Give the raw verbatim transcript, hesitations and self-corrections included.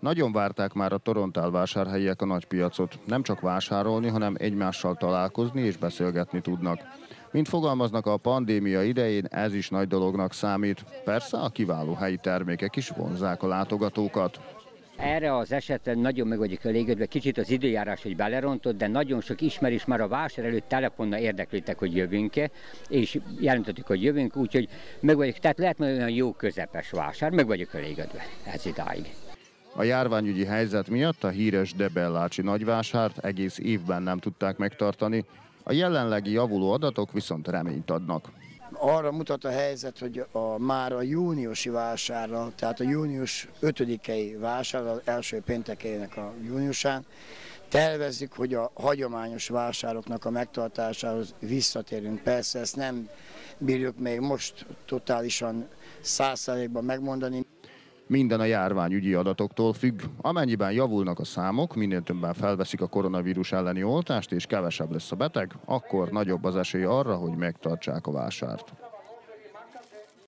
Nagyon várták már a Torontál vásárhelyiek a nagypiacot. Nem csak vásárolni, hanem egymással találkozni és beszélgetni tudnak. Mint fogalmaznak, a pandémia idején ez is nagy dolognak számít. Persze a kiváló helyi termékek is vonzzák a látogatókat. Erre az esetre nagyon meg vagyok elégedve, kicsit az időjárás, hogy belerontott, de nagyon sok ismerős már a vásár előtt telefonnal érdeklődtek, hogy jövünk-e, és jelentettük, hogy jövünk, úgyhogy meg vagyok, tehát lehet mondani, olyan jó közepes vásár, meg vagyok elégedve ez idáig. A járványügyi helyzet miatt a híres Debellácsi nagyvásárt egész évben nem tudták megtartani, a jelenlegi javuló adatok viszont reményt adnak. Arra mutat a helyzet, hogy a, már a júniusi vásárra, tehát a június ötödikei vásár, az első péntekének a júniusán, tervezzük, hogy a hagyományos vásároknak a megtartásához visszatérünk. Persze ezt nem bírjuk még most totálisan száz százalékban megmondani. Minden a járványügyi adatoktól függ. Amennyiben javulnak a számok, minél többen felveszik a koronavírus elleni oltást és kevesebb lesz a beteg, akkor nagyobb az esély arra, hogy megtartsák a vásárt.